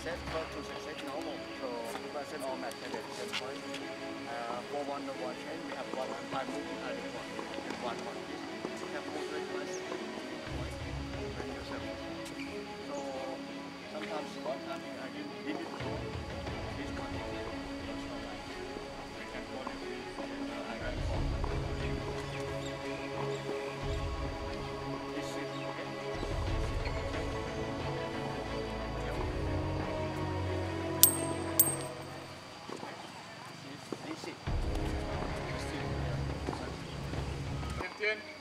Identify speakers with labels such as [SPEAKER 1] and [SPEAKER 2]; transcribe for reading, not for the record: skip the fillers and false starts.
[SPEAKER 1] set, first to success normal. So person all match at the same point. For one to one chain, we have one by moving at the one and one on this. We have more than one point when you service. So sometimes one time I didn't limit this one. We can call it I can call this is okay. This is.